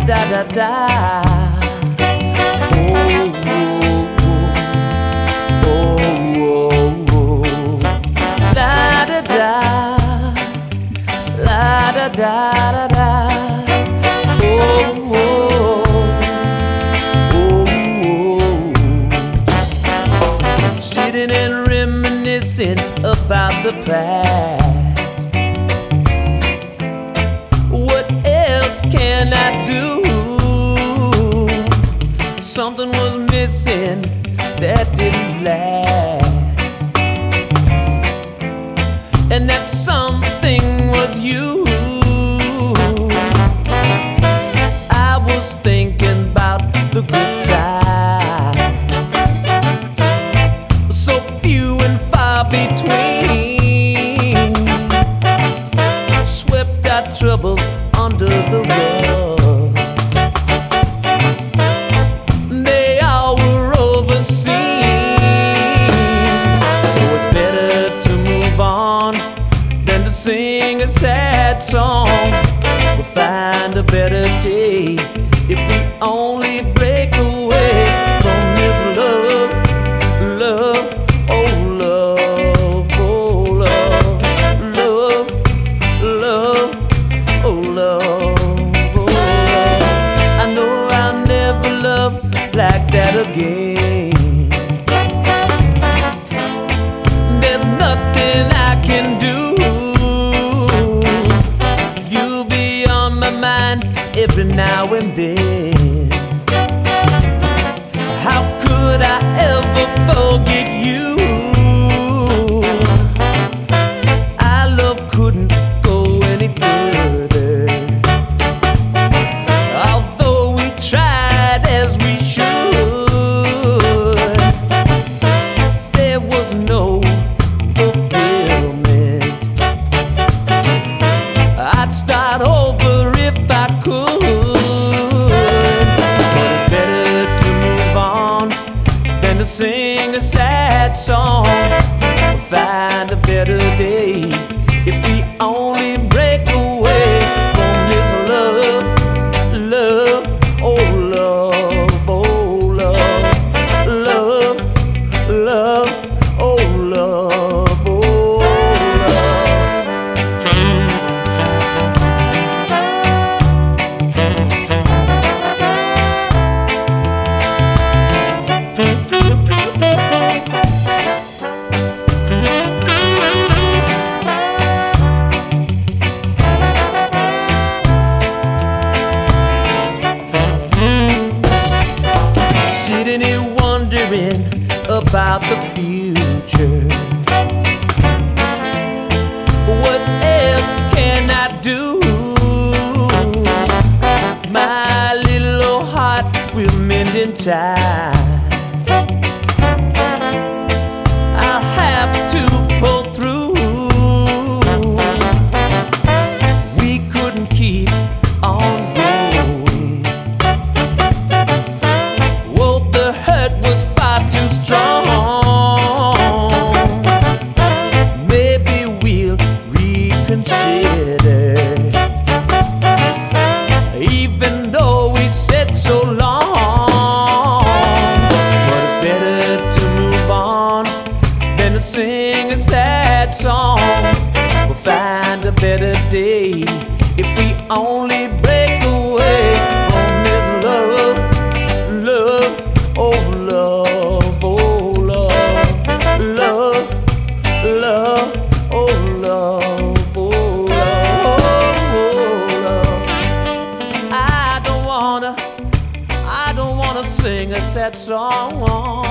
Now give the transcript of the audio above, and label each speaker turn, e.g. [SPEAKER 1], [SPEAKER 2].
[SPEAKER 1] da da da. Da da da, oh, oh, oh. Sitting and reminiscing about the past. What else can I do? Something was missing that didn't last, and that something was you. Thinking about the good times, so few and far between. Swept our troubles under the rug. They all were overseen. So it's better to move on than to sing a sad song. We'll find a better day if we only break away from this love, love, oh love, oh love, love, love, oh love, oh love. I know I'll never love like that again. There's nothing I can do. You'll be on my mind every now and then. How could I ever forget you? Our love couldn't go any further, although we tried as we should. There was no fulfillment. I'd start over if I could. Sing a sad song, find a better day if we only break away from this love, love, oh love, oh love, love, love, oh love, oh sitting here wondering about the future. What else can I do? My little old heart will mend in time. I'll have to pull through. We couldn't keep on going. Well, the hurt was far too strong. Maybe we'll reconsider, even though we said so long. But it's better to move on than to sing a sad song. We'll find a better day if we only break away from this love, love, oh love, oh love, love, love, oh love, oh love, oh love. I don't wanna sing a sad song.